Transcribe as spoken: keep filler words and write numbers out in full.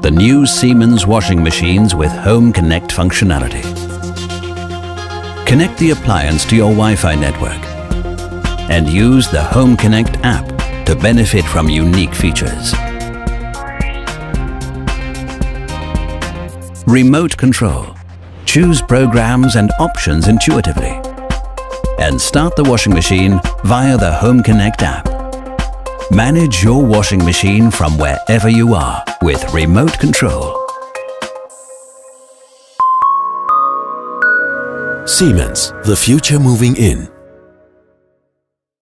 the new Siemens washing machines with HomeConnect functionality. Connect the appliance to your Wi-Fi network and use the HomeConnect app to benefit from unique features. Remote control. Choose programs and options intuitively. And start the washing machine via the HomeConnect app. Manage your washing machine from wherever you are with remote control. Siemens, the future moving in.